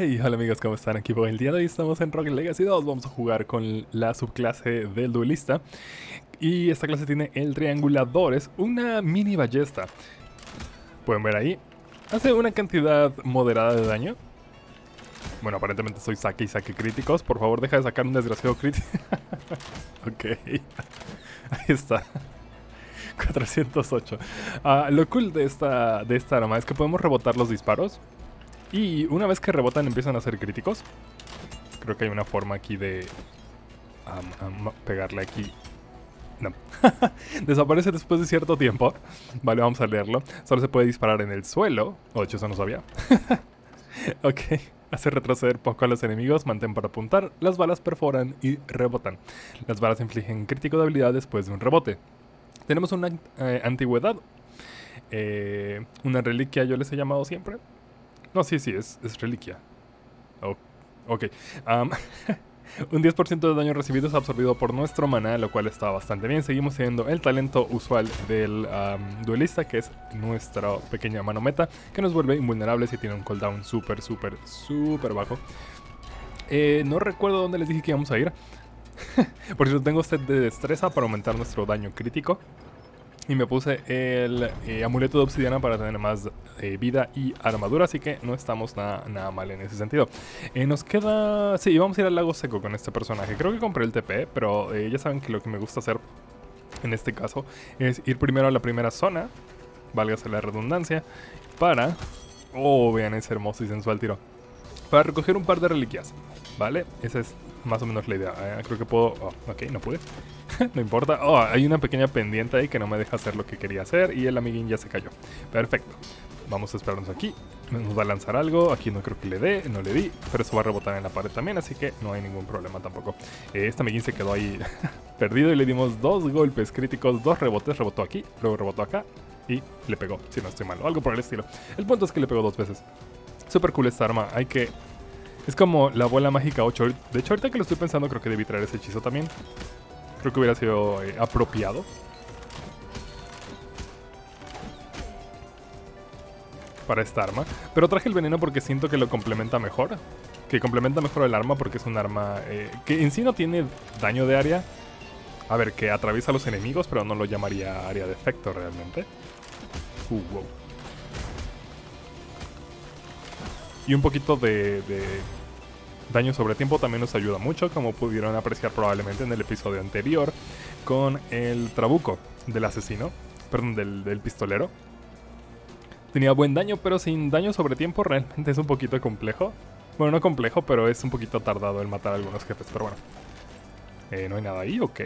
Hey, hola amigos, ¿cómo están? Aquí por el día de hoy estamos en Rocket Legacy 2. Vamos a jugar con la subclase del duelista. Y esta clase tiene el triangulador, es una mini ballesta. Pueden ver ahí. Hace una cantidad moderada de daño. Bueno, aparentemente soy saque y saque críticos. Por favor, deja de sacar un desgraciado crítico. Ok. Ahí está. 408. Lo cool de esta arma es que podemos rebotar los disparos. Y una vez que rebotan empiezan a ser críticos. Creo que hay una forma aquí de pegarle aquí. No. Desaparece después de cierto tiempo. Vale, vamos a leerlo. Solo se puede disparar en el suelo. Oh, de hecho, eso no sabía. Ok. Hace retroceder poco a los enemigos, mantén para apuntar, las balas perforan y rebotan. Las balas infligen crítico de habilidad después de un rebote. Tenemos una antigüedad. Una reliquia yo les he llamado siempre. No, sí, es reliquia. Oh, ok. Un 10% de daño recibido es absorbido por nuestro maná, lo cual está bastante bien. Seguimos teniendo el talento usual del duelista, que es nuestra pequeña mano meta, que nos vuelve invulnerables y tiene un cooldown súper bajo. No recuerdo dónde les dije que íbamos a ir. Por cierto, tengo set de destreza para aumentar nuestro daño crítico. Y me puse el amuleto de obsidiana para tener más vida y armadura, así que no estamos nada mal en ese sentido. Nos queda... Sí, vamos a ir al lago seco con este personaje. Creo que compré el TP, pero ya saben que lo que me gusta hacer en este caso es ir primero a la primera zona, válgase la redundancia, para... Oh, vean ese hermoso y sensual tiro. Para recoger un par de reliquias, ¿vale? Esa es más o menos la idea. Creo que puedo... Oh, ok, no pude. No importa. Oh, hay una pequeña pendiente ahí que no me deja hacer lo que quería hacer y el amiguín ya se cayó. Perfecto. Vamos a esperarnos aquí. Nos va a lanzar algo. Aquí no creo que le dé. No le di. Pero eso va a rebotar en la pared también, así que no hay ningún problema tampoco. Este amiguín se quedó ahí perdido y le dimos 2 golpes críticos, 2 rebotes. Rebotó aquí, luego rebotó acá y le pegó, si no estoy mal. O algo por el estilo. El punto es que le pegó 2 veces. Súper cool esta arma. Hay que... Es como la bola mágica 8. De hecho, ahorita que lo estoy pensando, creo que debí traer ese hechizo también. Creo que hubiera sido apropiado para esta arma. Pero traje el veneno porque siento que lo complementa mejor. Que complementa mejor el arma porque es un arma que en sí no tiene daño de área. A ver, que atraviesa a los enemigos, pero no lo llamaría área de efecto realmente. Wow. Y un poquito de daño sobre tiempo también nos ayuda mucho, como pudieron apreciar probablemente en el episodio anterior con el trabuco del asesino, perdón, del pistolero. Tenía buen daño, pero sin daño sobre tiempo realmente es un poquito complejo. Bueno, no complejo, pero es un poquito tardado el matar a algunos jefes, pero bueno. No hay nada ahí, ok.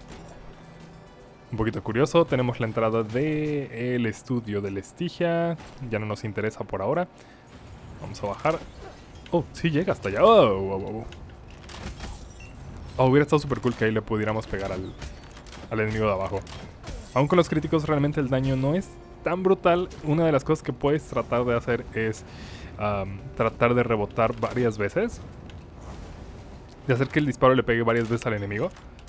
Un poquito curioso, tenemos la entrada del estudio del Estigia, ya no nos interesa por ahora. Vamos a bajar. Oh, sí llega hasta allá. Oh, hubiera estado súper cool que ahí le pudiéramos pegar al enemigo de abajo. Aún con los críticos realmente el daño no es tan brutal. Una de las cosas que puedes tratar de hacer es tratar de rebotar varias veces. De hacer que el disparo le pegue varias veces al enemigo.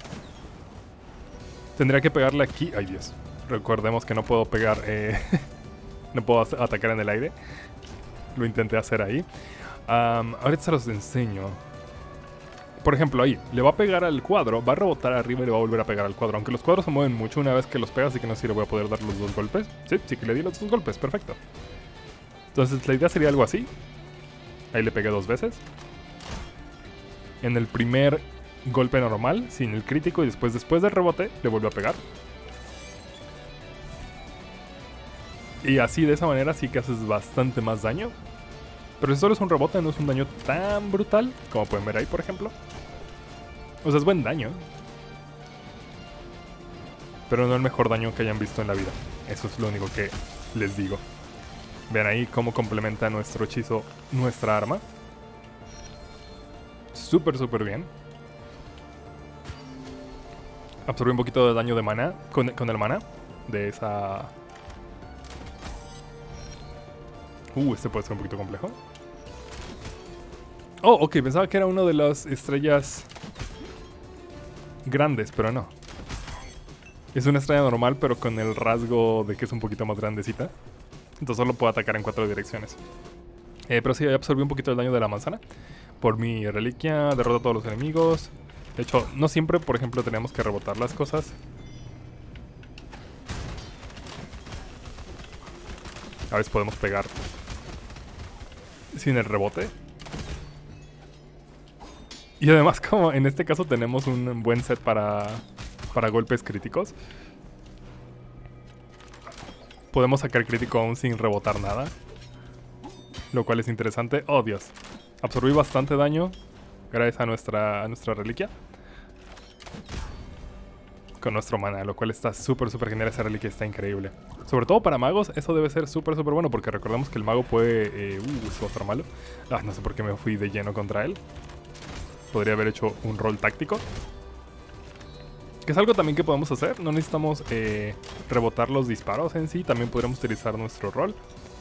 Tendría que pegarle aquí. Ay, Dios. Recordemos que no puedo pegar... no puedo atacar en el aire. Lo intenté hacer ahí. Ahorita se los enseño. Por ejemplo, ahí, le va a pegar al cuadro, va a rebotar arriba y le va a volver a pegar al cuadro. Aunque los cuadros se mueven mucho una vez que los pega, así que no sé si le voy a poder dar los 2 golpes. Sí que le di los 2 golpes, perfecto. Entonces la idea sería algo así. Ahí le pegué 2 veces. En el primer golpe normal, sin el crítico, y después del rebote, le vuelvo a pegar. Y así, de esa manera, sí que haces bastante más daño. Pero si solo es un rebote, no es un daño tan brutal, como pueden ver ahí, por ejemplo. O sea, es buen daño. Pero no el mejor daño que hayan visto en la vida. Eso es lo único que les digo. Vean ahí cómo complementa nuestro hechizo nuestra arma. Súper bien. Absorbí un poquito de daño de maná con el maná. De esa... este puede ser un poquito complejo. Oh, ok, pensaba que era uno de las estrellas grandes, pero no. Es una estrella normal, pero con el rasgo de que es un poquito más grandecita. Entonces solo puedo atacar en 4 direcciones. Pero sí, absorbí un poquito del daño de la manzana. Por mi reliquia, derrota a todos los enemigos. De hecho, no siempre, por ejemplo, tenemos que rebotar las cosas. A veces podemos pegar sin el rebote. Y además, como en este caso tenemos un buen set para golpes críticos, podemos sacar crítico aún sin rebotar nada, lo cual es interesante. Oh, Dios. Absorbí bastante daño gracias a nuestra reliquia. Con nuestro mana, lo cual está súper genial. Esa reliquia está increíble. Sobre todo para magos, eso debe ser súper bueno, porque recordemos que el mago puede... eso va a estar malo. No sé por qué me fui de lleno contra él. Podría haber hecho un rol táctico. Que es algo también que podemos hacer. No necesitamos rebotar los disparos en sí. También podríamos utilizar nuestro rol.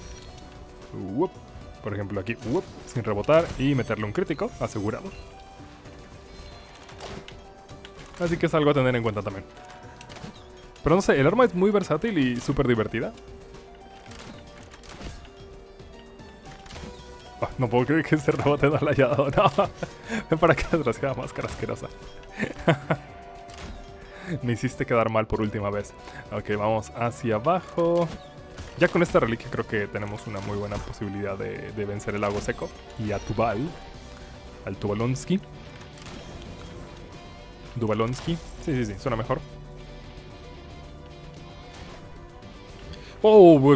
Por ejemplo aquí, sin rebotar y meterle un crítico, asegurado. Así que es algo a tener en cuenta también. Pero no sé, el arma es muy versátil y súper divertida. No puedo creer que ese rebote no le haya dado. No, ven para acá, desgraciada máscara asquerosa. Me hiciste quedar mal por última vez. Ok, vamos hacia abajo. Ya con esta reliquia creo que tenemos una muy buena posibilidad de vencer el lago seco. Y a Tubal. Al Tubalonsky. Dubalonsky. Sí, suena mejor. Oh,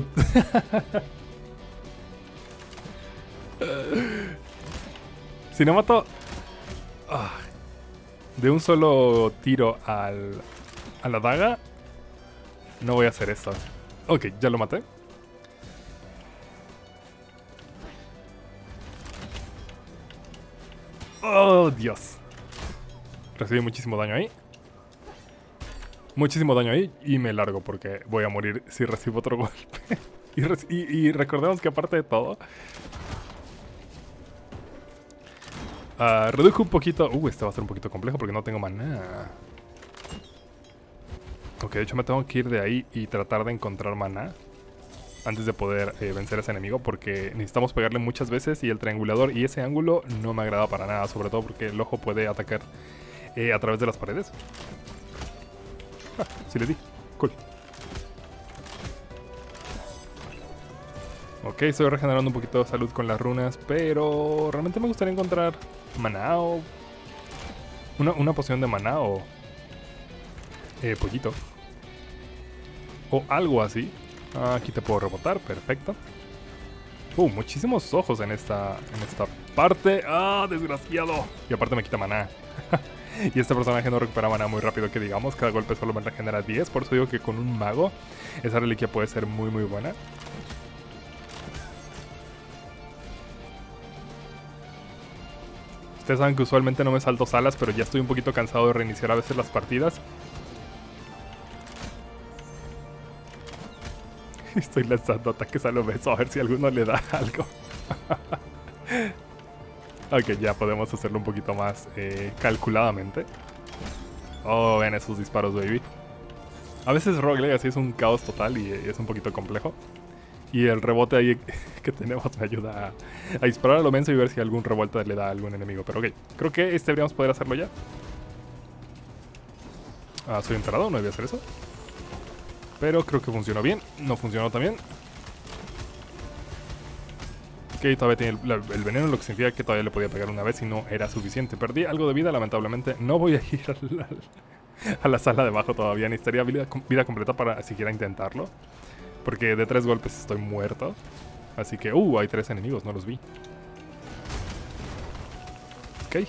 si no mato de un solo tiro a la daga, no voy a hacer esto. Ok, ya lo maté. Oh, Dios. Recibí muchísimo daño ahí. Muchísimo daño ahí. Y me largo porque voy a morir si recibo otro golpe. y recordemos que aparte de todo... redujo un poquito... este va a ser un poquito complejo porque no tengo maná. Ok, de hecho me tengo que ir de ahí y tratar de encontrar maná antes de poder vencer a ese enemigo, porque necesitamos pegarle muchas veces y el triangulador y ese ángulo no me agrada para nada, sobre todo porque el ojo puede atacar a través de las paredes. Sí le di. Cool. Ok, estoy regenerando un poquito de salud con las runas, pero realmente me gustaría encontrar maná o... Una poción de maná o... pollito. O algo así. Aquí te puedo rebotar, perfecto. Muchísimos ojos en esta parte. Desgraciado. Y aparte me quita maná. Y este personaje no recupera maná muy rápido, que digamos. Cada golpe solo me regenera 10. Por eso digo que con un mago esa reliquia puede ser muy buena. Ustedes saben que usualmente no me salto salas, pero ya estoy un poquito cansado de reiniciar a veces las partidas. Estoy lanzando ataques a lo beso a ver si alguno le da algo. Ok, ya podemos hacerlo un poquito más calculadamente. Oh, ven esos disparos, baby. A veces Rogue Legacy es un caos total y es un poquito complejo. Y el rebote ahí que tenemos me ayuda a disparar a lo menso y ver si algún rebote le da a algún enemigo. Pero ok, creo que deberíamos poder hacerlo ya. Soy enterrado, no debía hacer eso. Pero creo que funcionó bien. No funcionó tan bien. Ok, todavía tiene el veneno, lo que significa que todavía le podía pegar una vez y no era suficiente. Perdí algo de vida, lamentablemente. No voy a ir a la sala de abajo todavía. Necesitaría vida completa para siquiera intentarlo. Porque de 3 golpes estoy muerto. Así que, hay 3 enemigos, no los vi. Ok.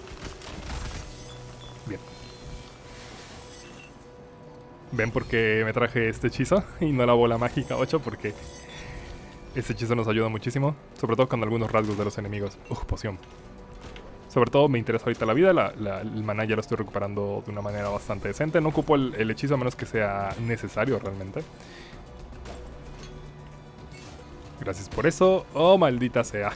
Bien. ¿Ven por qué me traje este hechizo y no la bola mágica 8? Porque este hechizo nos ayuda muchísimo, sobre todo con algunos rasgos de los enemigos. Poción. Sobre todo me interesa ahorita la vida, el maná ya lo estoy recuperando de una manera bastante decente. No ocupo el hechizo a menos que sea necesario realmente. Gracias por eso. Oh, maldita sea.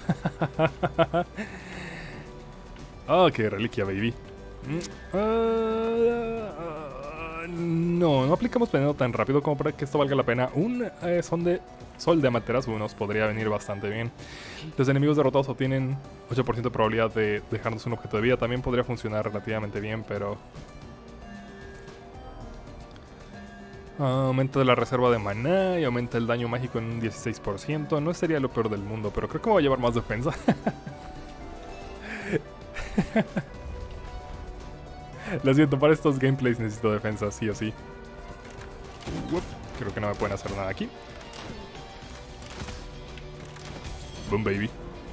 Oh, qué reliquia, baby. No aplicamos veneno tan rápido como para que esto valga la pena. Un sol de Amaterasu nos podría venir bastante bien. Los enemigos derrotados obtienen 8% de probabilidad de dejarnos un objeto de vida. También podría funcionar relativamente bien, pero... aumenta la reserva de maná y aumenta el daño mágico en un 16%. No sería lo peor del mundo, pero creo que me voy a llevar más defensa. Lo siento, para estos gameplays necesito defensa, sí o sí. Creo que no me pueden hacer nada aquí. Boom, baby.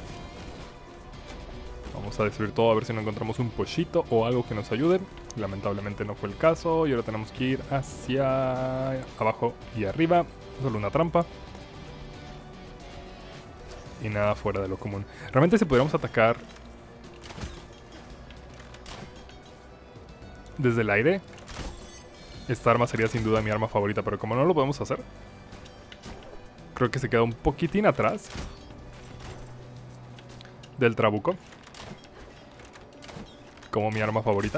Vamos a destruir todo a ver si no encontramos un pollito o algo que nos ayude. Lamentablemente no fue el caso y ahora tenemos que ir hacia abajo y arriba. Solo una trampa. Y nada fuera de lo común. Realmente si pudiéramos atacar desde el aire, esta arma sería sin duda mi arma favorita, pero como no lo podemos hacer, creo que se queda un poquitín atrás del trabuco como mi arma favorita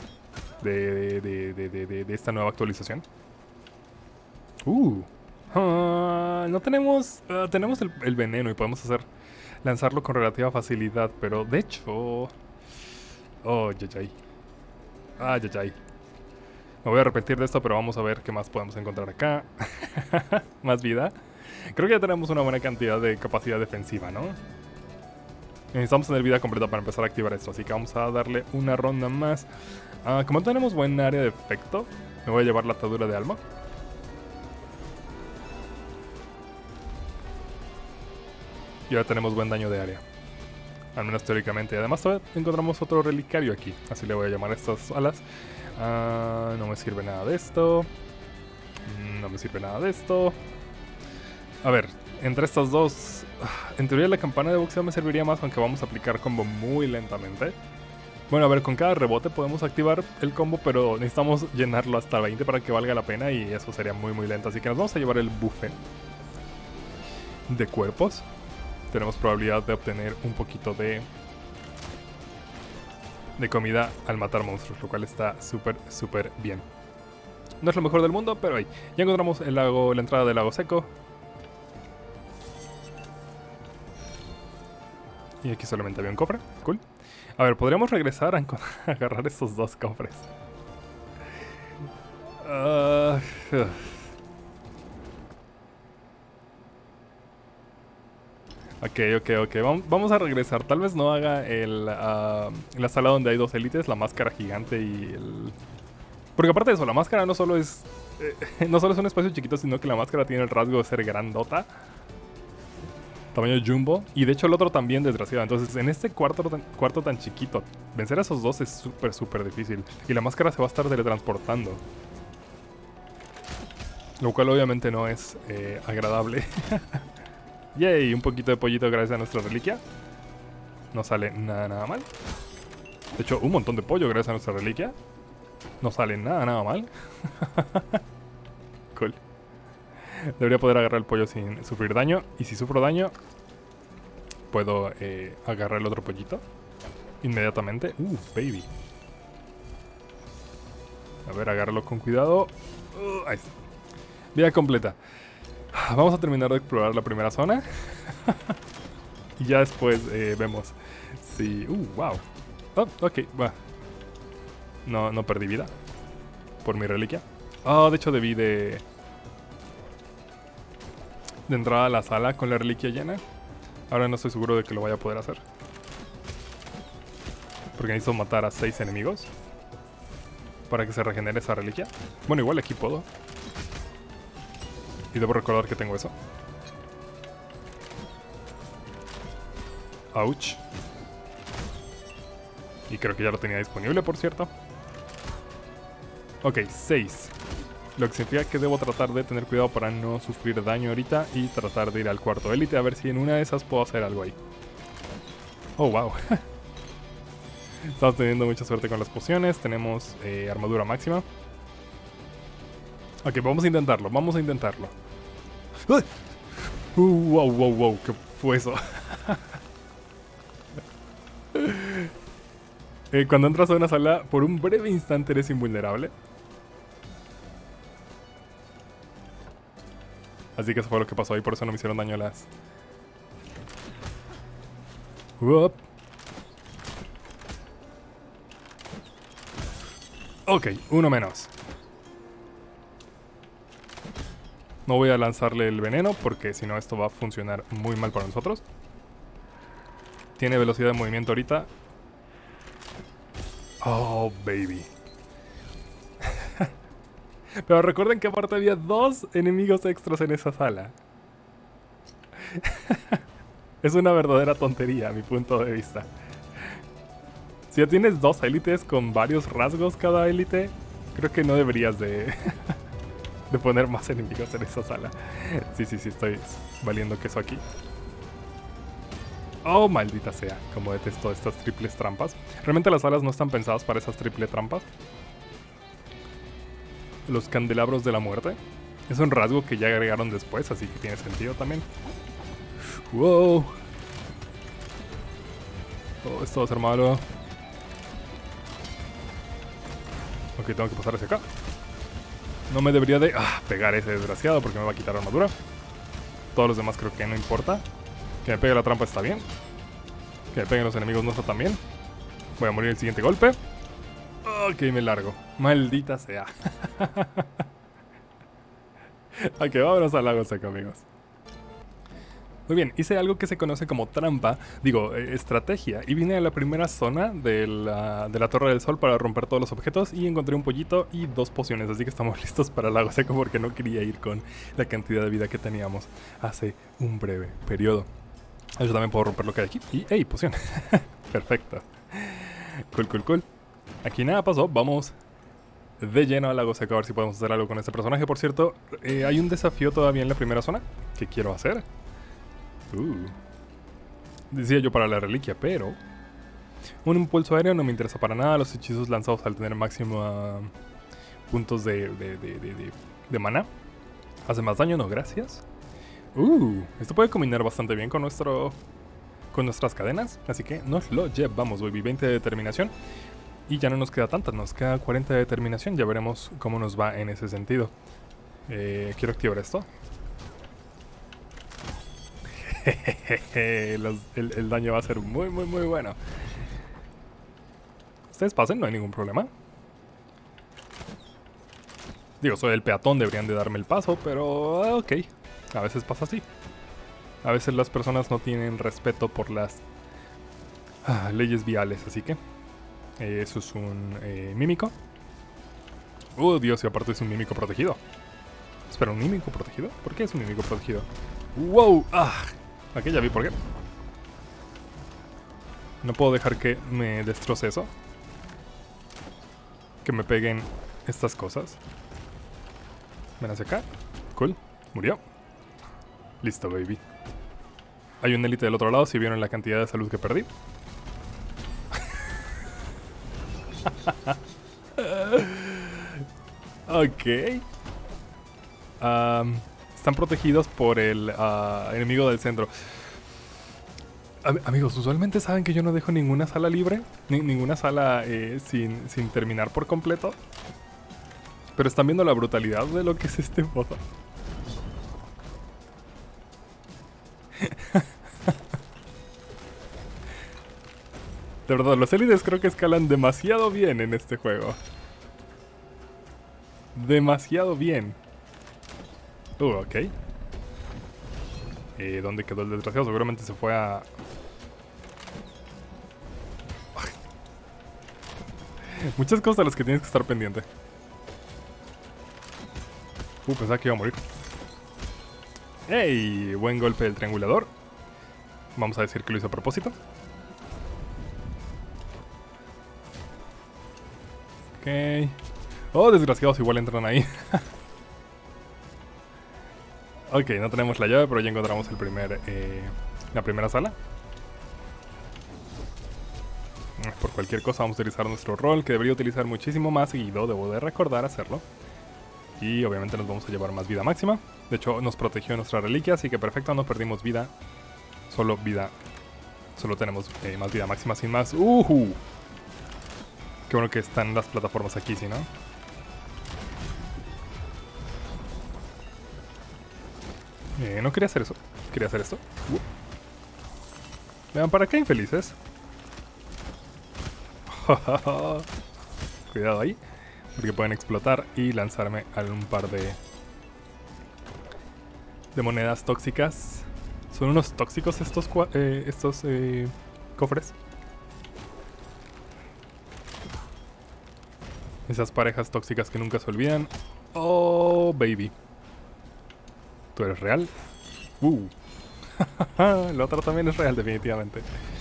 de esta nueva actualización. No tenemos... tenemos el veneno y podemos lanzarlo con relativa facilidad, pero de hecho... oh, yayay. Ah, yayay. Me voy a arrepentir de esto, pero vamos a ver qué más podemos encontrar acá. Más vida. Creo que ya tenemos una buena cantidad de capacidad defensiva, ¿no? Necesitamos tener vida completa para empezar a activar esto, así que vamos a darle una ronda más. Como tenemos buen área de efecto, me voy a llevar la atadura de alma. Y ahora tenemos buen daño de área. Al menos teóricamente. Además encontramos otro relicario aquí. Así le voy a llamar a estas alas. No me sirve nada de esto. No me sirve nada de esto. A ver, entre estas dos... en teoría la campana de boxeo me serviría más, aunque vamos a aplicar combo muy lentamente. Bueno, a ver, con cada rebote podemos activar el combo, pero necesitamos llenarlo hasta 20 para que valga la pena y eso sería muy muy lento. Así que nos vamos a llevar el buffet de cuerpos. Tenemos probabilidad de obtener un poquito de comida al matar monstruos, lo cual está súper, súper bien. No es lo mejor del mundo, pero ahí. Ya encontramos el lago, la entrada del lago seco. Y aquí solamente había un cofre. Cool. A ver, podríamos regresar a agarrar estos dos cofres. Ok. Vamos a regresar. Tal vez no haga la sala donde hay dos élites, la máscara gigante y el... porque aparte de eso, la máscara no solo es... no solo es un espacio chiquito, sino que la máscara tiene el rasgo de ser grandota. Tamaño jumbo. Y de hecho el otro también desgraciado. Entonces en este cuarto tan chiquito, vencer a esos dos es súper, súper difícil. Y la máscara se va a estar teletransportando. Lo cual obviamente no es agradable. Yay, un poquito de pollito gracias a nuestra reliquia. No sale nada mal. De hecho, un montón de pollo gracias a nuestra reliquia. No sale nada mal. Cool. Debería poder agarrar el pollo sin sufrir daño. Y si sufro daño, puedo agarrar el otro pollito inmediatamente. Baby. A ver, agárralo con cuidado. Ahí está. Vida completa. Vamos a terminar de explorar la primera zona. Y ya después vemos si... wow. Oh, ok, va. No perdí vida por mi reliquia. De hecho debí de entrar a la sala con la reliquia llena. Ahora no estoy seguro de que lo vaya a poder hacer, porque necesito matar a 6 enemigos para que se regenere esa reliquia. Bueno, igual aquí puedo. Y debo recordar que tengo eso. Ouch. Y creo que ya lo tenía disponible, por cierto. Ok, 6. Lo que significa que debo tratar de tener cuidado para no sufrir daño ahorita y tratar de ir al cuarto élite a ver si en una de esas puedo hacer algo ahí. Oh, wow. Estamos teniendo mucha suerte con las pociones. Tenemos armadura máxima. Ok, vamos a intentarlo. Wow. ¿Qué fue eso? Cuando entras a una sala, por un breve instante eres invulnerable. Así que eso fue lo que pasó ahí, por eso no me hicieron daño las... Uop. Ok, uno menos. No voy a lanzarle el veneno porque si no esto va a funcionar muy mal para nosotros. Tiene velocidad de movimiento ahorita. Oh, baby. Pero recuerden que aparte había 2 enemigos extras en esa sala. Es una verdadera tontería a mi punto de vista. Si ya tienes 2 élites con varios rasgos cada élite, creo que no deberías de poner más enemigos en esa sala. Sí, estoy valiendo queso aquí. Oh, maldita sea, como detesto estas triples trampas. Realmente las salas no están pensadas para esas triple trampas. Los candelabros de la muerte. Es un rasgo que ya agregaron después, así que tiene sentido también. Wow. Oh, esto va a ser malo. Ok, tengo que pasar hacia acá. No me debería de pegar ese desgraciado porque me va a quitar armadura. Todos los demás creo que no importa. Que me pegue la trampa está bien. Que me peguen los enemigos no está tan bien. Voy a morir el siguiente golpe. Ok, me largo. Maldita sea. Ok, vámonos al lago seco, amigos. Muy bien, hice algo que se conoce como trampa, estrategia, y vine a la primera zona de la Torre del Sol para romper todos los objetos y encontré un pollito y 2 pociones, así que estamos listos para el lago seco porque no quería ir con la cantidad de vida que teníamos hace un breve periodo. Yo también puedo romper lo que hay aquí y ¡hey! Poción. Perfecto. Cool. Aquí nada pasó, vamos de lleno al lago seco a ver si podemos hacer algo con este personaje. Por cierto, hay un desafío todavía en la primera zona que quiero hacer. Decía yo para la reliquia, pero un impulso aéreo no me interesa para nada. Los hechizos lanzados al tener máximo puntos de maná hace más daño, no gracias. Esto puede combinar bastante bien con nuestras cadenas, así que nos lo llevamos, baby. 20 de determinación y ya no nos queda tantas, nos queda 40 de determinación. Ya veremos cómo nos va en ese sentido. Quiero activar esto. El daño va a ser muy bueno. Ustedes pasen, no hay ningún problema. Soy el peatón, deberían de darme el paso, pero ok. A veces pasa así. A veces las personas no tienen respeto por las leyes viales, así que eso es un mímico. Dios, y aparte es un mímico protegido. Espera, ¿un mímico protegido? ¿Por qué es un mímico protegido? ¡Wow! Aquí ya vi por qué. No puedo dejar que me destroce eso. Que me peguen estas cosas. Ven hacia acá. Cool. Murió. Listo, baby. Hay un élite del otro lado, si vieron la cantidad de salud que perdí. Ok. Están protegidos por el enemigo del centro. Amigos, usualmente saben que yo no dejo ninguna sala libre. Ninguna sala sin terminar por completo. Pero están viendo la brutalidad de lo que es este modo. De verdad, los élites creo que escalan demasiado bien en este juego. Demasiado bien. Ok. ¿Dónde quedó el desgraciado? Seguramente se fue a... Muchas cosas a las que tienes que estar pendiente. Pensaba que iba a morir. ¡Ey! Buen golpe del triangulador. Vamos a decir que lo hizo a propósito. Ok. Oh, desgraciados, igual entran ahí. Ok, no tenemos la llave, pero ya encontramos la primera sala. Por cualquier cosa vamos a utilizar nuestro rol, que debería utilizar muchísimo más seguido, debo de recordar hacerlo. Y obviamente nos vamos a llevar más vida máxima. De hecho, nos protegió nuestra reliquia, así que perfecto, no perdimos vida. Solo tenemos más vida máxima sin más. Qué bueno que están las plataformas aquí, ¿sí, no? No quería hacer eso. Quería hacer esto. Vean, ¿para qué infelices? Cuidado ahí. Porque pueden explotar y lanzarme a un par de monedas tóxicas. Son unos tóxicos estos cofres. Esas parejas tóxicas que nunca se olvidan. Oh, baby. ¿Tú eres real? El otro también es real, definitivamente.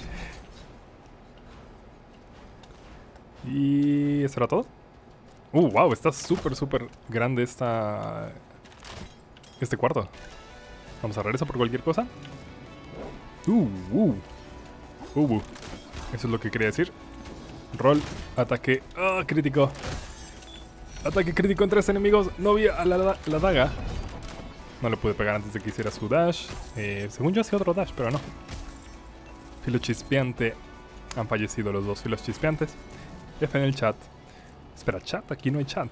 ¿Y eso era todo? Wow, está súper grande este cuarto. Vamos a regresar por cualquier cosa. Eso es lo que quería decir. Roll, ataque, crítico. Ataque crítico en 3 enemigos. No vi a la daga. No le pude pegar antes de que hiciera su dash. Según yo hacía otro dash, pero no. Filo chispeante. Han fallecido los dos filos chispeantes. F en el chat. Espera, chat, aquí no hay chat.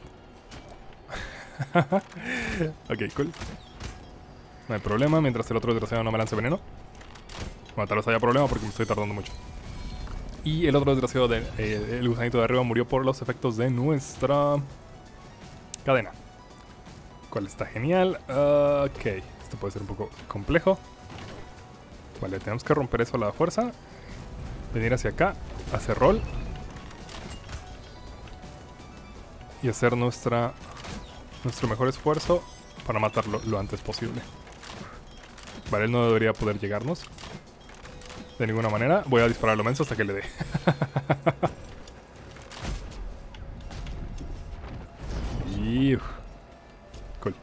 Ok, cool. No hay problema mientras el otro desgraciado no me lance veneno. Bueno, tal vez haya problema porque me estoy tardando mucho. Y el otro desgraciado, el gusanito de arriba, murió por los efectos de nuestra cadena. Cual está genial. Ok, esto puede ser un poco complejo. Vale, tenemos que romper eso a la fuerza. Venir hacia acá, hacer roll. Y hacer nuestro mejor esfuerzo para matarlo lo antes posible. Vale, él no debería poder llegarnos de ninguna manera. Voy a disparar lo menso hasta que le dé. Y cool.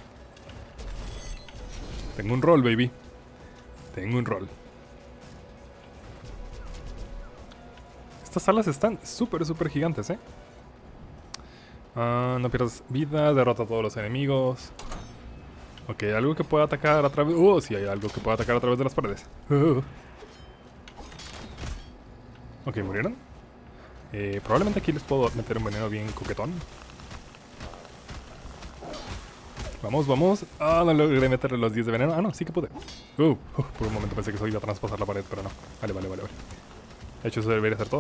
Tengo un roll, baby. Tengo un roll. Estas salas están súper gigantes, ¿eh? No pierdas vida, derrota a todos los enemigos. Ok, algo que pueda atacar a través... sí, hay algo que pueda atacar a través de las paredes. Ok, ¿murieron? Probablemente aquí les puedo meter un veneno bien coquetón. Vamos. No logré meterle los 10 de veneno. No, sí que pude. Por un momento pensé que eso iba a traspasar la pared, pero no. Vale. De hecho, eso debería ser todo.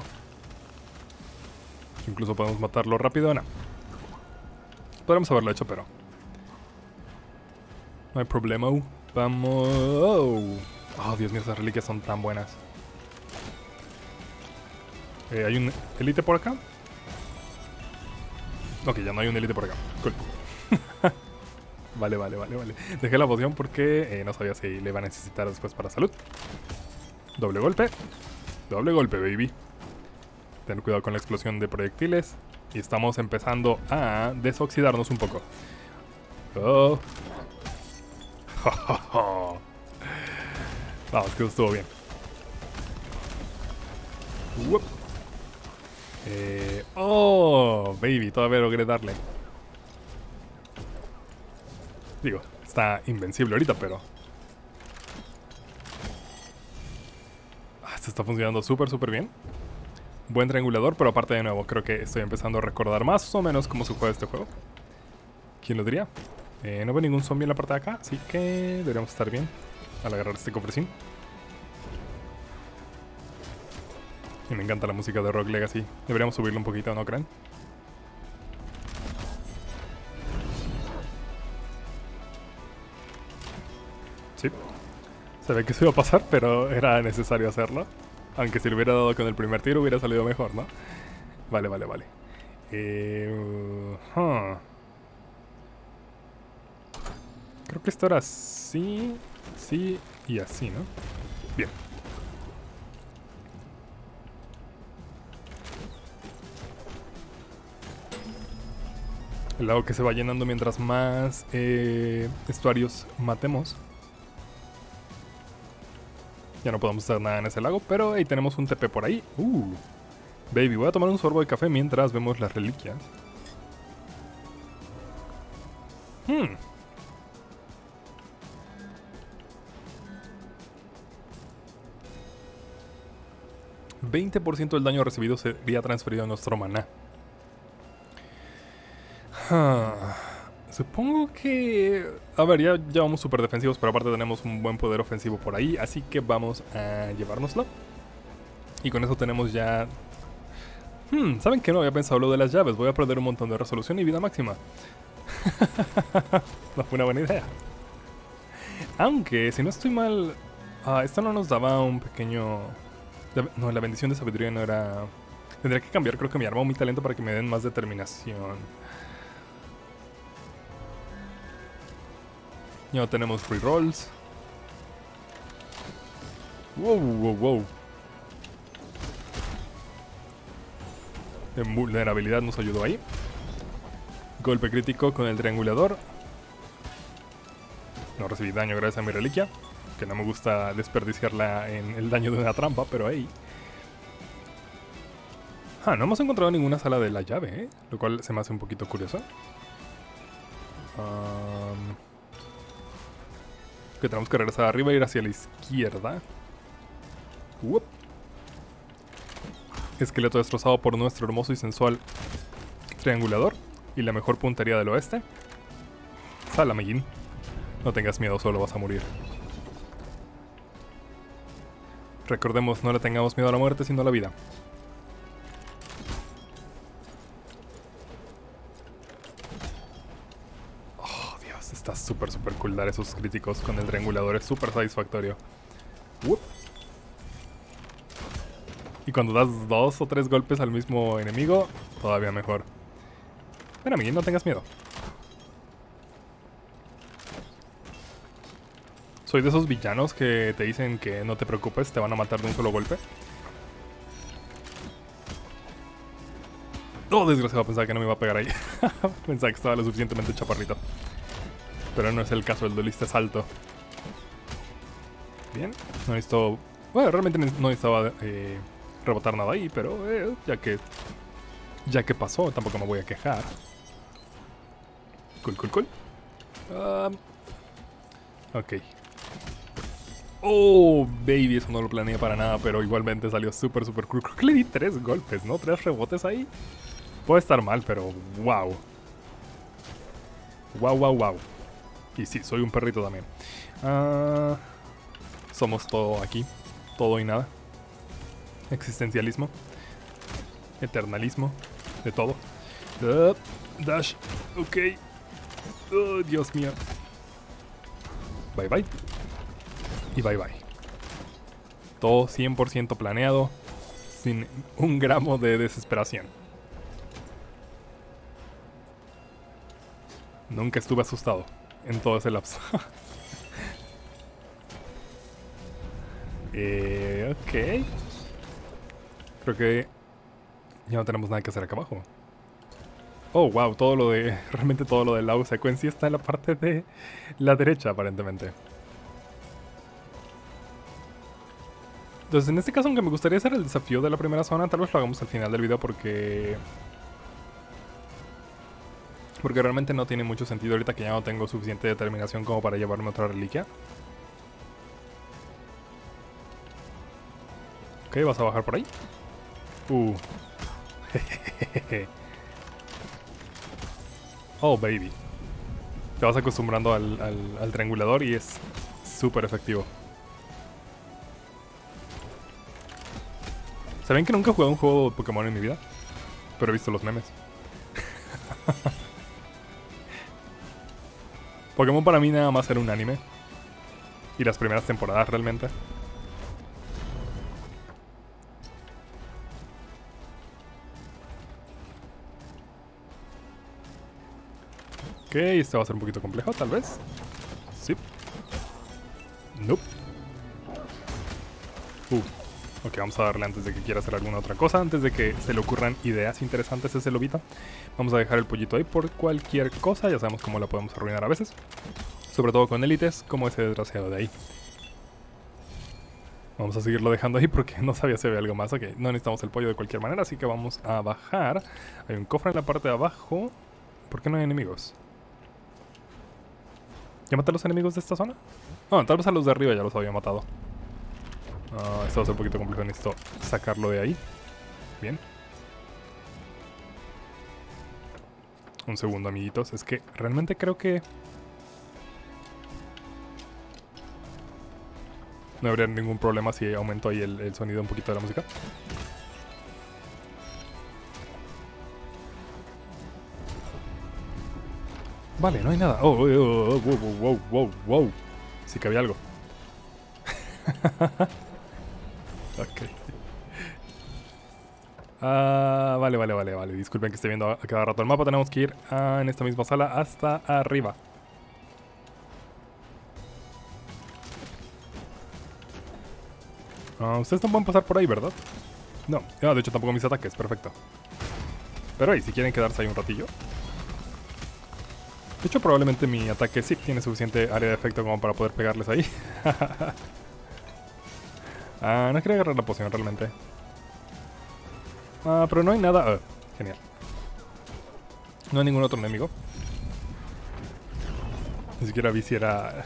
Incluso podemos matarlo rápido. No. Podríamos haberlo hecho, pero no hay problema. Vamos. Oh, Dios mío, esas reliquias son tan buenas. ¿Hay un elite por acá? Ok, ya no hay un elite por acá. Cool. Vale. Dejé la poción porque no sabía si le iba a necesitar después para salud. Doble golpe, baby. Ten cuidado con la explosión de proyectiles. Y estamos empezando a desoxidarnos un poco. Vamos, que estuvo bien. Baby, todavía logré darle. Digo, está invencible ahorita, pero... esto está funcionando súper bien. Buen triangulador, pero aparte de nuevo, creo que estoy empezando a recordar más o menos cómo se juega este juego. ¿Quién lo diría? No veo ningún zombie en la parte de acá, así que deberíamos estar bien al agarrar este cofrecín. Y me encanta la música de Rogue Legacy. Deberíamos subirlo un poquito, ¿no creen? Sí. Se ve que se iba a pasar, pero era necesario hacerlo. Aunque si lo hubiera dado con el primer tiro hubiera salido mejor, ¿no? Vale. Creo que esto era así, sí y así, ¿no? Bien. El lago que se va llenando mientras más estuarios matemos. Ya no podemos hacer nada en ese lago, pero ahí tenemos un TP por ahí. Baby, voy a tomar un sorbo de café mientras vemos las reliquias. 20% del daño recibido sería transferido a nuestro maná. Supongo que... A ver, ya vamos súper defensivos, pero aparte tenemos un buen poder ofensivo por ahí, así que vamos a llevárnoslo. Y con eso tenemos ya... ¿saben qué? No había pensado lo de las llaves. Voy a perder un montón de resolución y vida máxima. No fue una buena idea. Aunque, si no estoy mal... esto no nos daba un pequeño... No, la bendición de sabiduría no era... Tendría que cambiar, creo que mi arma o mi talento para que me den más determinación. Ya no tenemos rerolls. Wow. En vulnerabilidad nos ayudó ahí. Golpe crítico con el triangulador. No recibí daño gracias a mi reliquia. Que no me gusta desperdiciarla en el daño de una trampa, pero ahí. No hemos encontrado ninguna sala de la llave, lo cual se me hace un poquito curioso. Que tenemos que regresar arriba e ir hacia la izquierda. Esqueleto destrozado por nuestro hermoso y sensual triangulador. Y la mejor puntería del oeste. Sal, amiguín. No tengas miedo, solo vas a morir. Recordemos, no le tengamos miedo a la muerte, sino a la vida. Oh, Dios, está súper cool dar esos críticos con el triangulador. Es súper satisfactorio. Y cuando das 2 o 3 golpes al mismo enemigo, todavía mejor. Ven, amiguín, no tengas miedo. Soy de esos villanos que te dicen que no te preocupes, te van a matar de un solo golpe. Oh, desgraciado, pensaba que no me iba a pegar ahí. Pensaba que estaba lo suficientemente chaparrito. Pero no es el caso, el duelista es alto. Bien, no necesito... Bueno, realmente no necesitaba rebotar nada ahí, pero ya que pasó, tampoco me voy a quejar. Cool. Ok. Oh, baby, eso no lo planeé para nada, pero igualmente salió súper cool. Creo que le di 3 golpes, ¿no? 3 rebotes ahí. Puede estar mal, pero wow. Wow. Y sí, soy un perrito también. Somos todo aquí. Todo y nada. Existencialismo. Eternalismo. De todo. Dash. Ok. Oh, Dios mío. Bye. Y bye. Todo 100% planeado. Sin un gramo de desesperación. Nunca estuve asustado en todo ese lapso. Ok. Creo que ya no tenemos nada que hacer acá abajo. Oh, wow, realmente todo lo de la secuencia está en la parte de la derecha, aparentemente. Entonces, en este caso, aunque me gustaría hacer el desafío de la primera zona, tal vez lo hagamos al final del video porque realmente no tiene mucho sentido ahorita que ya no tengo suficiente determinación como para llevarme otra reliquia. Ok, ¿vas a bajar por ahí? Oh, baby. Te vas acostumbrando al triangulador y es súper efectivo. ¿Saben que nunca he jugado un juego de Pokémon en mi vida? Pero he visto los memes. Pokémon para mí nada más era un anime. Y las primeras temporadas realmente. Ok, este va a ser un poquito complejo, tal vez. Sí. Nope. Ok, vamos a darle antes de que quiera hacer alguna otra cosa. Antes de que se le ocurran ideas interesantes a ese lobito. Vamos a dejar el pollito ahí por cualquier cosa. Ya sabemos cómo la podemos arruinar a veces. Sobre todo con élites, como ese desgraciado de ahí. Vamos a seguirlo dejando ahí porque no sabía si había algo más. Ok, no necesitamos el pollo de cualquier manera, así que vamos a bajar. Hay un cofre en la parte de abajo. ¿Por qué no hay enemigos? ¿Ya maté a los enemigos de esta zona? No, tal vez a los de arriba ya los había matado. Esto va a ser un poquito complejo, necesito sacarlo de ahí. Bien. Un segundo, amiguitos. Es que realmente creo que no habría ningún problema si aumento ahí el sonido un poquito de la música. Vale, no hay nada. Oh, wow. Sí que había algo. Ok. Vale. Disculpen que esté viendo a cada rato el mapa. Tenemos que ir en esta misma sala hasta arriba. Ustedes no pueden pasar por ahí, ¿verdad? No. De hecho tampoco mis ataques. Perfecto. Pero ahí, si quieren quedarse ahí un ratillo. De hecho, probablemente mi ataque sí tiene suficiente área de efecto como para poder pegarles ahí. No quería agarrar la poción realmente. Pero no hay nada. Genial. No hay ningún otro enemigo. Ni siquiera vi si era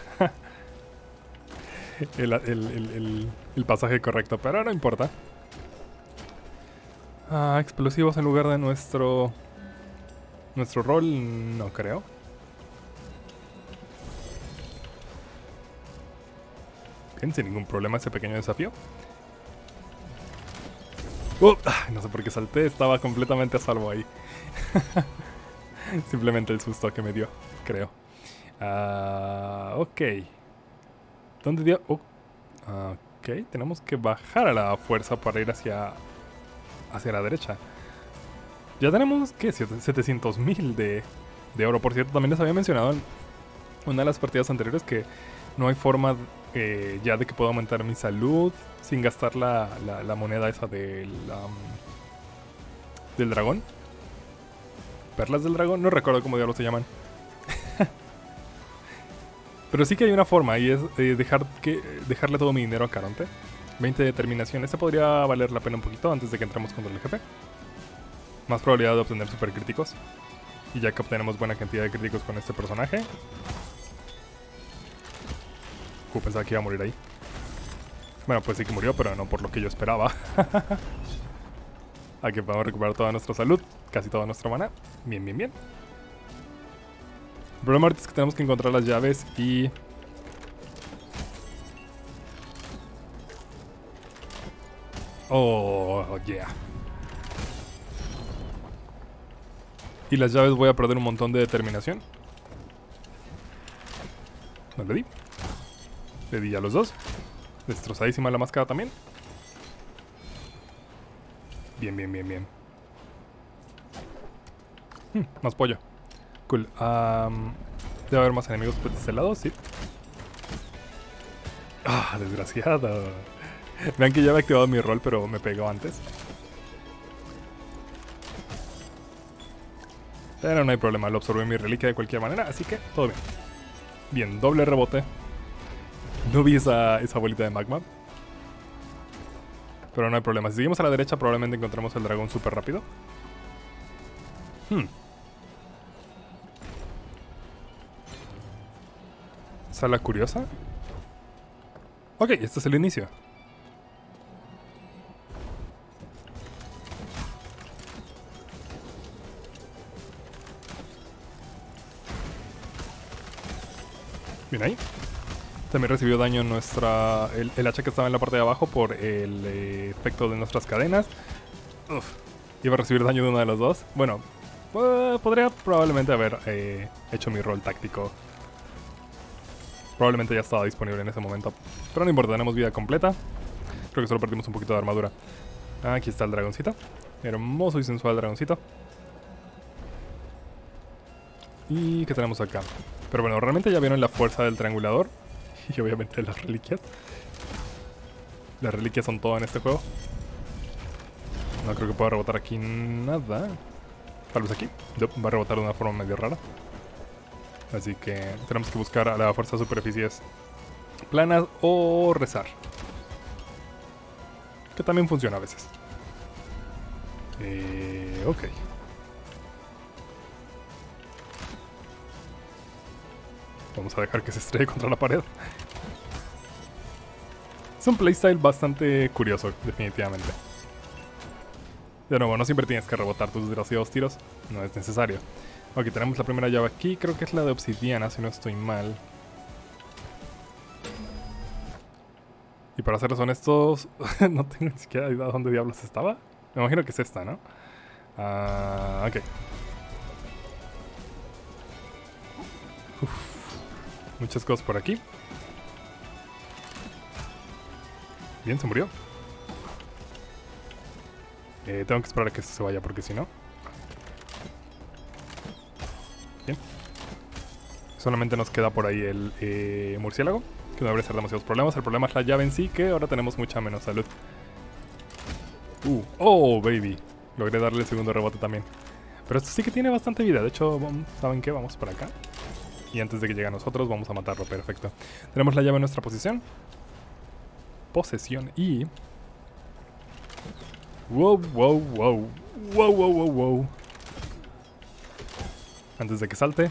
el pasaje correcto, pero no importa. Explosivos en lugar de nuestro rol, no creo. Bien, sin ningún problema ese pequeño desafío. No sé por qué salté, estaba completamente a salvo ahí. Simplemente el susto que me dio, creo. Ok. ¿Dónde dio? Ok, tenemos que bajar a la fuerza para ir hacia la derecha. Ya tenemos, ¿qué? 700.000 de oro. Por cierto, también les había mencionado en una de las partidas anteriores que no hay forma ya de que pueda aumentar mi salud sin gastar la moneda esa del dragón. Perlas del dragón, no recuerdo cómo diablos se llaman. Pero sí que hay una forma y es dejarle todo mi dinero a Caronte. 20 de determinación, este podría valer la pena un poquito antes de que entremos contra el jefe. Más probabilidad de obtener super críticos. Y ya que obtenemos buena cantidad de críticos con este personaje. Pensaba que iba a morir ahí. Bueno, pues sí que murió, pero no por lo que yo esperaba. Aquí podemos recuperar toda nuestra salud, casi toda nuestra mana. Bien. El problema ahorita es que tenemos que encontrar las llaves y... Oh, yeah. Y las llaves voy a perder un montón de determinación. No le di. Le di a los dos. Destrozadísima la máscara también. Bien. Más pollo. Cool. Debe haber más enemigos por este lado, sí. Desgraciado. Vean que ya había activado mi rol, pero me pegó antes. Pero no hay problema, lo absorbí mi reliquia de cualquier manera, así que todo bien. Bien, doble rebote. No vi esa bolita de magma. Pero no hay problema. Si seguimos a la derecha probablemente encontremos el dragón súper rápido. Sala curiosa. Ok, este es el inicio. Bien ahí. También recibió daño el hacha que estaba en la parte de abajo por el efecto de nuestras cadenas. Iba a recibir daño de uno de los dos. Bueno, podría probablemente haber hecho mi rol táctico. Probablemente ya estaba disponible en ese momento. Pero no importa, tenemos vida completa. Creo que solo perdimos un poquito de armadura. Aquí está el dragoncito. Hermoso y sensual dragoncito. ¿Y qué tenemos acá? Pero bueno, realmente ya vieron la fuerza del triangulador. Y obviamente las reliquias. Las reliquias son todo en este juego. No creo que pueda rebotar aquí nada. Tal vez aquí. Va a rebotar de una forma medio rara. Así que tenemos que buscar a la fuerza superficies planas o rezar. Que también funciona a veces. Ok. Vamos a dejar que se estrelle contra la pared. Es un playstyle bastante curioso, definitivamente. De nuevo, no siempre tienes que rebotar tus desgraciados tiros. No es necesario. Ok, tenemos la primera llave aquí. Creo que es la de obsidiana, si no estoy mal. Y para serles honestos, no tengo ni siquiera idea de dónde diablos estaba. Me imagino que es esta, ¿no? Ok. Uf. Muchas cosas por aquí. Bien, se murió. Tengo que esperar a que esto se vaya porque si no... Bien. Solamente nos queda por ahí el murciélago, que no debería ser demasiados problemas. El problema es la llave en sí, que ahora tenemos mucha menos salud. Oh, baby. Logré darle el segundo rebote también. Pero esto sí que tiene bastante vida. De hecho, ¿saben qué? Vamos para acá. Y antes de que llegue a nosotros, vamos a matarlo. Perfecto. Tenemos la llave en nuestra posición. Posesión y... Wow, wow, wow. Wow, wow, wow, wow. Antes de que salte.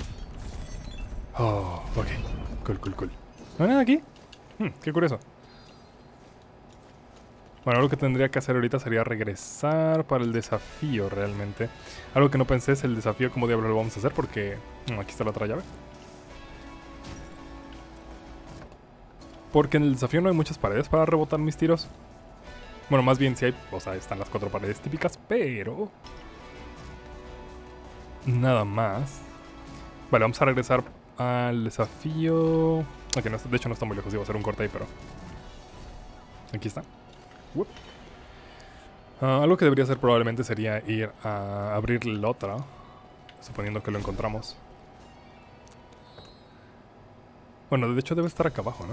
Oh, ok. Cool, cool, cool. ¿No hay nada aquí? Qué curioso. Bueno, algo que tendría que hacer ahorita sería regresar para el desafío realmente. Algo que no pensé es el desafío, cómo diablos lo vamos a hacer porque... aquí está la otra llave. Porque en el desafío no hay muchas paredes para rebotar mis tiros. Bueno, más bien sí hay, o sea, están las 4 paredes típicas, pero... nada más. Vale, vamos a regresar al desafío... Ok, no, de hecho no está muy lejos, iba a hacer un corte ahí, pero... aquí está. Algo que debería hacer probablemente sería ir a abrir la otra, suponiendo que lo encontramos. Bueno, de hecho debe estar acá abajo, ¿no?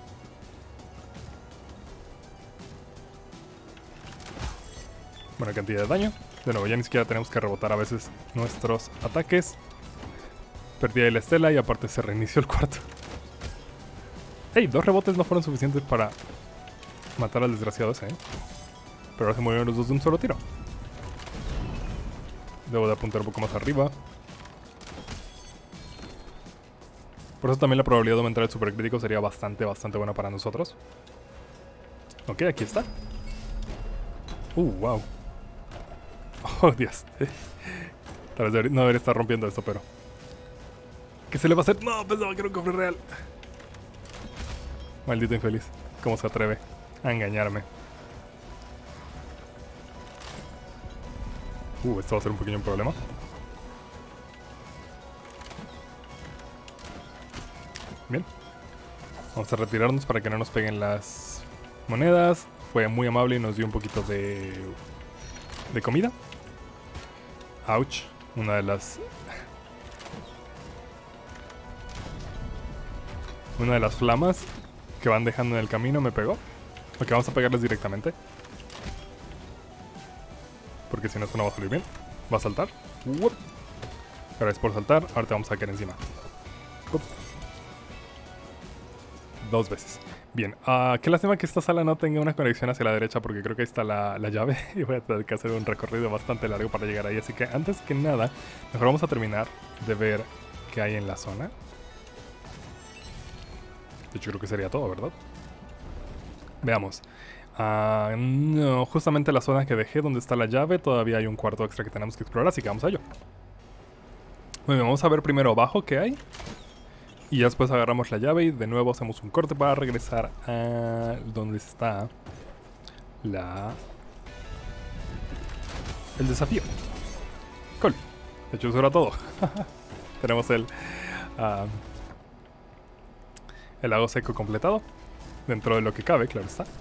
Buena cantidad de daño. De nuevo, ya ni siquiera tenemos que rebotar a veces nuestros ataques. Perdí ahí la estela y aparte se reinició el cuarto. Hey, 2 rebotes no fueron suficientes para matar al desgraciado ese, ¿eh? Pero ahora se murieron los dos de un solo tiro. Debo de apuntar un poco más arriba. Por eso también la probabilidad de aumentar el supercrítico sería bastante buena para nosotros. Ok, aquí está. Wow. Oh, Dios. Tal vez no debería estar rompiendo esto, pero... ¿qué se le va a hacer? No, pensaba que era un cofre real. Maldito infeliz. ¿Cómo se atreve a engañarme? Esto va a ser un pequeño problema. Bien. Vamos a retirarnos para que no nos peguen las monedas. Fue muy amable y nos dio un poquito de comida. Ouch. Una de las flamas que van dejando en el camino me pegó. Ok, vamos a pegarles directamente. Porque si no, esto no va a salir bien. Va a saltar. Gracias por saltar. Ahora te vamos a caer encima. 2 veces. Bien. Qué lástima que esta sala no tenga una conexión hacia la derecha porque creo que ahí está la llave. Y voy a tener que hacer un recorrido bastante largo para llegar ahí. Así que antes que nada, mejor vamos a terminar de ver qué hay en la zona. De hecho, creo que sería todo, ¿verdad? Veamos. No, justamente la zona que dejé donde está la llave, todavía hay un cuarto extra que tenemos que explorar, así que vamos a ello. Muy bien, vamos a ver primero abajo qué hay. Y ya después agarramos la llave y de nuevo hacemos un corte para regresar a donde está el desafío. Cool. De hecho, eso era todo. Tenemos el lago seco completado. Dentro de lo que cabe, claro está.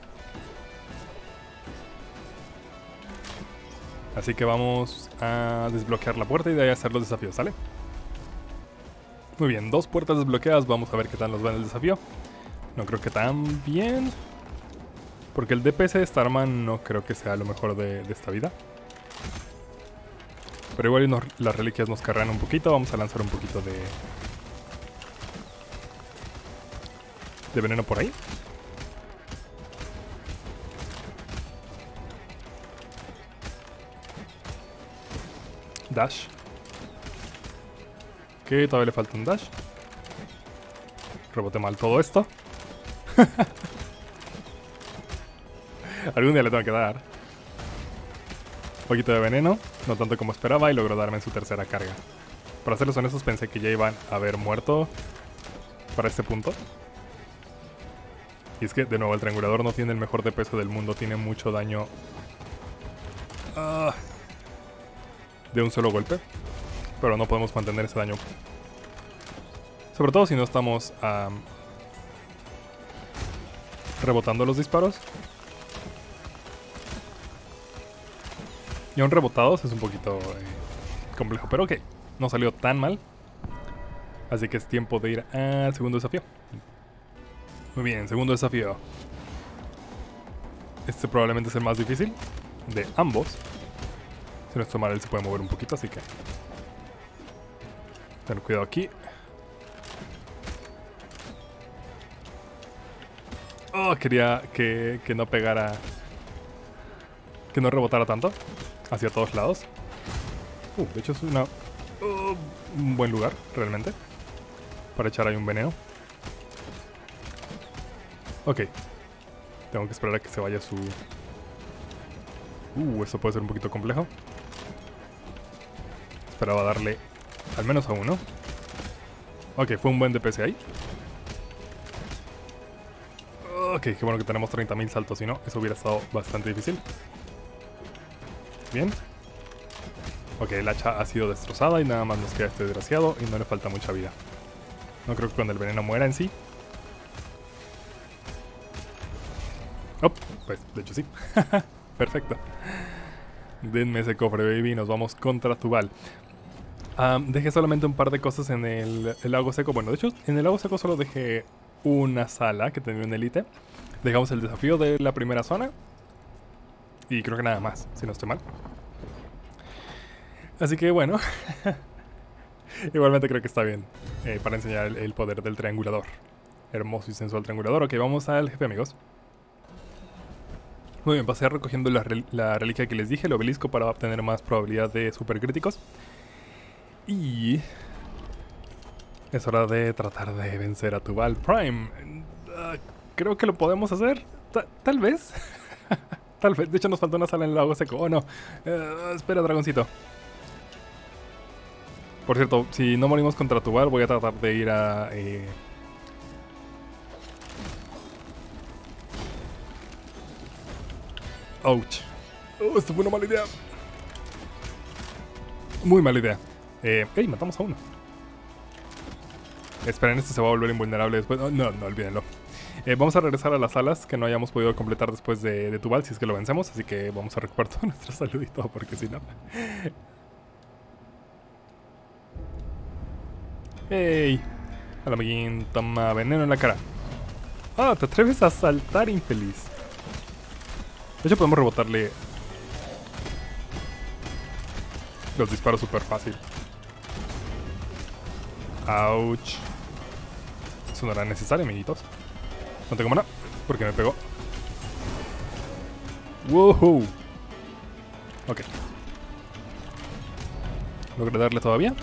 Así que vamos a desbloquear la puerta y de ahí hacer los desafíos, ¿sale? Muy bien, 2 puertas desbloqueadas. Vamos a ver qué tal nos va en el desafío. No creo que tan bien. Porque el DPS de esta arma no creo que sea lo mejor de esta vida. Pero igual las reliquias nos cargan un poquito. Vamos a lanzar un poquito de veneno por ahí. Dash. Ok, todavía le falta un dash. Rebote mal todo esto. Algún día le tengo que dar. poquito de veneno, no tanto como esperaba, y logró darme en su tercera carga. Para serles honestos, pensé que ya iban a haber muerto para este punto. Y es que, de nuevo, el triangulador no tiene el mejor DPS del mundo, tiene mucho daño de un solo golpe. Pero no podemos mantener ese daño. Sobre todo si no estamos rebotando los disparos. Y aún rebotados es un poquito complejo, pero ok, no salió tan mal. Así que es tiempo de ir al segundo desafío. Muy bien, segundo desafío. Este probablemente es el más difícil de ambos. Si no estoy mal, él se puede mover un poquito, así que tener cuidado aquí. Oh, quería que no pegara, que no rebotara tanto hacia todos lados. De hecho es un buen lugar, realmente, para echar ahí un veneno. Ok. Tengo que esperar a que se vaya su... esto puede ser un poquito complejo. Esperaba darle al menos a uno. Ok, fue un buen DPS ahí. Ok, qué bueno que tenemos 30.000 saltos, si no, eso hubiera estado bastante difícil. Bien. Ok, el hacha ha sido destrozada y nada más nos queda este desgraciado y no le falta mucha vida. No creo que cuando el veneno muera en sí. Oh, pues de hecho sí. Perfecto. Denme ese cofre, baby, nos vamos contra Tubal. Dejé solamente un par de cosas en el lago seco. Bueno, de hecho, en el lago seco solo dejé una sala que tenía una elite. Dejamos el desafío de la primera zona. Y creo que nada más, si no estoy mal. Así que bueno. Igualmente creo que está bien para enseñar el poder del triangulador. Hermoso y sensual triangulador. Ok, vamos al jefe, amigos. Muy bien, pasé recogiendo la reliquia que les dije, el obelisco, para obtener más probabilidad de supercríticos. Y es hora de tratar de vencer a Tubal Prime. Creo que lo podemos hacer. Tal vez. Tal vez. De hecho nos falta una sala en el lago seco. Oh no. Espera, dragoncito. Por cierto, si no morimos contra Tubal, voy a tratar de ir a... Ouch. Esto fue una mala idea. Muy mala idea. Hey, matamos a uno. Esperen, este se va a volver invulnerable después. Oh, no, olvídenlo. Vamos a regresar a las salas que no hayamos podido completar después de Tubal, si es que lo vencemos. Así que vamos a recuperar toda nuestra salud y todo, porque si no... ¡Hey! Hola, amiguín, toma veneno en la cara. ¡Ah! ¿Te atreves a saltar, infeliz? De hecho, podemos rebotarle los disparos súper fácil. ¡Auch! Eso no era necesario, amiguitos. No tengo mana, porque me pegó. ¡Wow! Ok. ¿Logré darle todavía?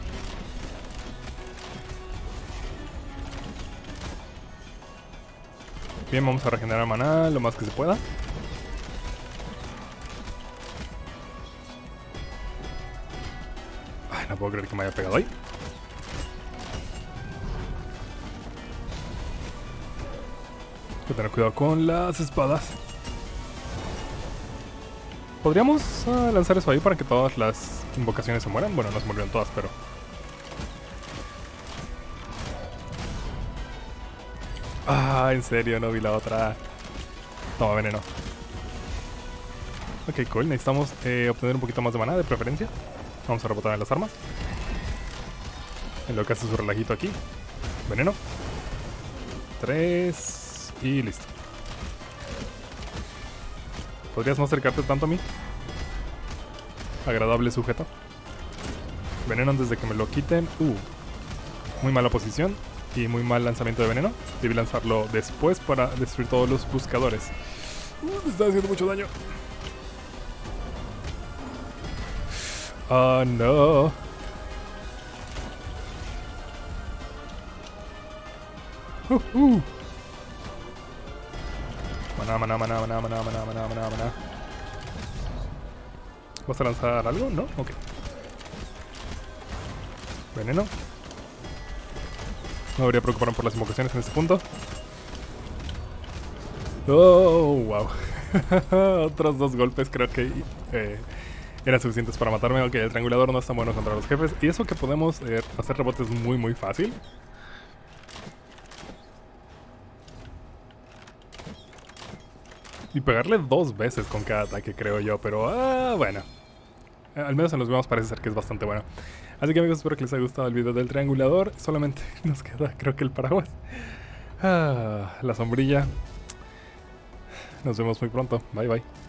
Bien, vamos a regenerar maná lo más que se pueda. Ay, no puedo creer que me haya pegado ahí. Hay que tener cuidado con las espadas. ¿Podríamos lanzar eso ahí para que todas las invocaciones se mueran? Bueno, no se murieron todas, pero... Ah, en serio, no vi la otra. Toma veneno. Ok, cool. Necesitamos obtener un poquito más de maná, de preferencia. Vamos a rebotar en las armas. En lo que hace su relajito aquí. Veneno. 3. Y listo. ¿Podrías no acercarte tanto a mí? Agradable sujeto. Veneno antes de que me lo quiten. Muy mala posición. Y muy mal lanzamiento de veneno. Debí lanzarlo después para destruir todos los buscadores. Me está haciendo mucho daño. Oh no. Maná. ¿Vas a lanzar algo? ¿No? Ok. Veneno. No debería preocuparme por las invocaciones en este punto. Oh, wow. Otros 2 golpes creo que eran suficientes para matarme. Ok, el triangulador no es tan bueno contra los jefes. Y eso que podemos hacer rebotes muy fácil. Y pegarle 2 veces con cada ataque, creo yo. Pero, bueno. Al menos en los vemos parece ser que es bastante bueno. Así que amigos, espero que les haya gustado el video del triangulador. Solamente nos queda, creo que el paraguas. La sombrilla. Nos vemos muy pronto. Bye bye.